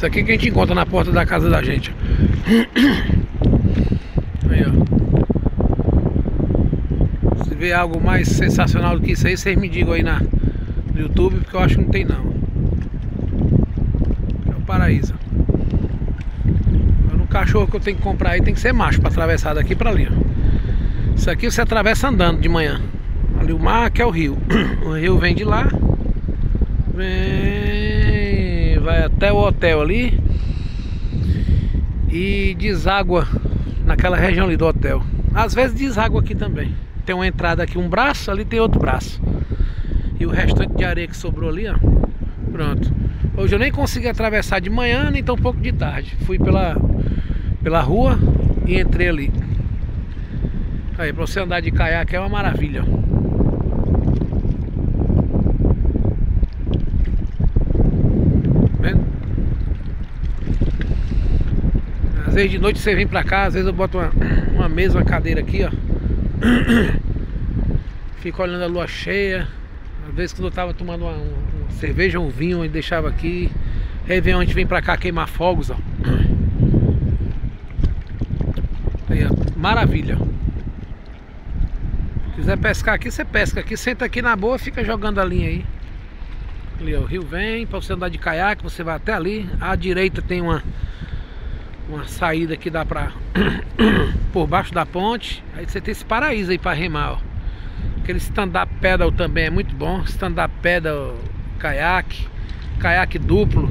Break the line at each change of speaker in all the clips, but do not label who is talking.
Isso aqui que a gente encontra na porta da casa da gente. Aí, ó. Se vê algo mais sensacional do que isso aí, vocês me digam aí no YouTube, porque eu acho que não tem não. É o paraíso. O cachorro que eu tenho que comprar aí tem que ser macho para atravessar daqui para ali, ó. Isso aqui você atravessa andando de manhã. Ali o mar que é o rio. O rio vem de lá, vem, vai até o hotel ali e deságua naquela região ali do hotel. Às vezes deságua aqui também. Tem uma entrada aqui, um braço, ali tem outro braço. E o restante de areia que sobrou ali, ó. Pronto. Hoje eu nem consegui atravessar de manhã, nem tão pouco de tarde. Fui pela rua e entrei ali. Aí, pra você andar de caiaque é uma maravilha. Vendo? Às vezes de noite você vem pra cá, às vezes eu boto uma mesa, uma cadeira aqui, ó. Fico olhando a lua cheia. Às vezes quando eu tava tomando uma cerveja, um vinho, e deixava aqui. Réveillon, a gente vem pra cá queimar fogos, ó. Aí, ó, maravilha. Se quiser pescar aqui, você pesca aqui, senta aqui na boa, fica jogando a linha aí. Ali, ó, o rio vem, pra você andar de caiaque, você vai até ali. À direita tem uma saída que dá pra por baixo da ponte. Aí você tem esse paraíso aí pra remar, ó. Aquele stand-up pedal também é muito bom. Stand-up pedal, caiaque, caiaque duplo.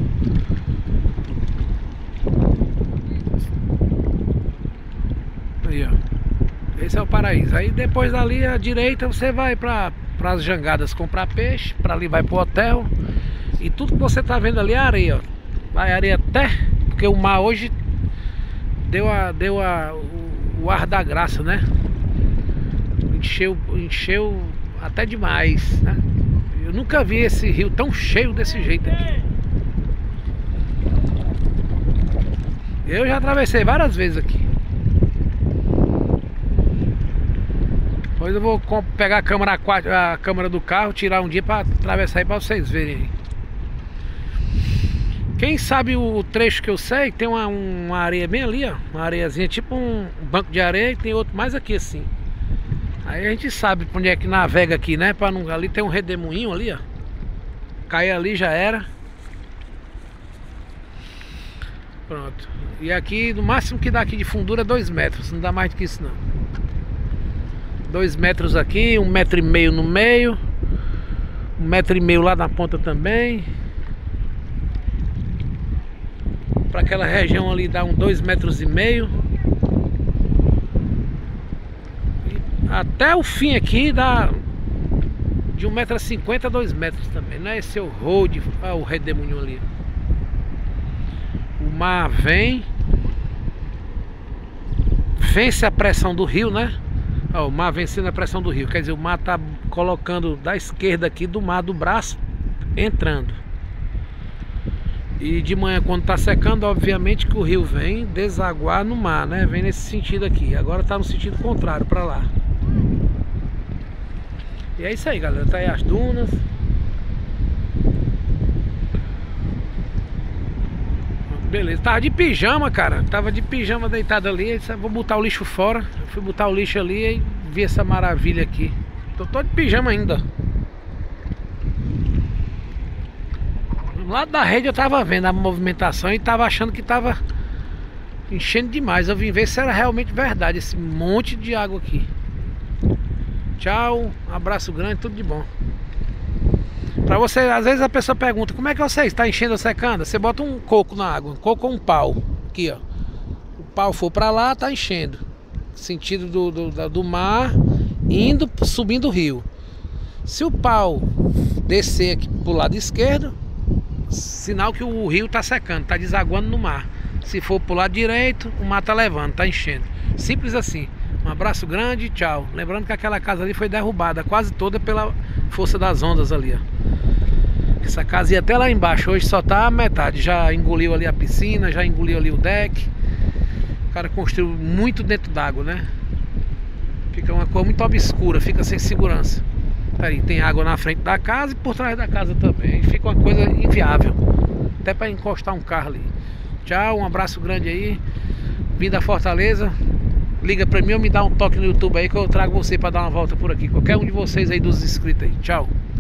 Aí, ó. Esse é o paraíso. Aí depois dali à direita você vai para as jangadas comprar peixe. Para ali vai pro hotel. E tudo que você tá vendo ali é areia, ó. Vai areia até, porque o mar hoje deu o ar da graça, né? Encheu até demais, né? Eu nunca vi esse rio tão cheio desse jeito aqui. Eu já atravessei várias vezes aqui. Depois eu vou pegar a câmera do carro, tirar um dia para atravessar aí para vocês verem aí. Quem sabe o trecho que eu sei, tem uma areia bem ali, ó. Uma areiazinha, tipo um banco de areia, e tem outro mais aqui assim. Aí a gente sabe pra onde é que navega aqui, né? Pra não, ali tem um redemoinho ali, ó. Cair ali já era. Pronto. E aqui, no máximo que dá aqui de fundura é 2 metros. Não dá mais do que isso não. 2 metros aqui, 1,5 metro no meio, 1,5 metro lá na ponta também. Para aquela região ali dá uns 2,5 metros. Até o fim aqui dá de 1,50 m a 2 metros também. Não é esse o road, o redemoinho ali. O mar vence a pressão do rio, né? Ó, o mar vencendo a pressão do rio. Quer dizer, o mar tá colocando da esquerda aqui do mar do braço entrando. E de manhã quando tá secando, obviamente que o rio vem desaguar no mar, né? Vem nesse sentido aqui. Agora tá no sentido contrário, pra lá. E é isso aí, galera. Tá aí as dunas. Beleza. Tava de pijama, cara. Tava de pijama deitado ali. Vou botar o lixo fora. Fui botar o lixo ali e vi essa maravilha aqui. Tô todo de pijama ainda. Lá da rede eu tava vendo a movimentação e tava achando que tava enchendo demais. Eu vim ver se era realmente verdade esse monte de água aqui. Tchau, um abraço grande, tudo de bom. Pra você, às vezes a pessoa pergunta: como é que você está enchendo ou secando? Você bota um coco na água, um coco ou um pau. Aqui, ó. O pau for pra lá, tá enchendo. Sentido do mar, subindo o rio. Se o pau descer aqui pro lado esquerdo, sinal que o rio tá secando, tá desaguando no mar. Se for pro lado direito, o mar tá levando, tá enchendo. Simples assim. Um abraço grande, tchau. Lembrando que aquela casa ali foi derrubada quase toda pela força das ondas ali, ó. Essa casa ia até lá embaixo, hoje só tá a metade. Já engoliu ali a piscina, já engoliu ali o deck. O cara construiu muito dentro d'água, né? Fica uma cor muito obscura, fica sem segurança. Aí tem água na frente da casa e por trás da casa também. Fica uma coisa inviável. até pra encostar um carro ali. Tchau, um abraço grande aí. Vim da Fortaleza. Liga pra mim ou me dá um toque no YouTube aí que eu trago você pra dar uma volta por aqui. Qualquer um de vocês aí dos inscritos aí. Tchau.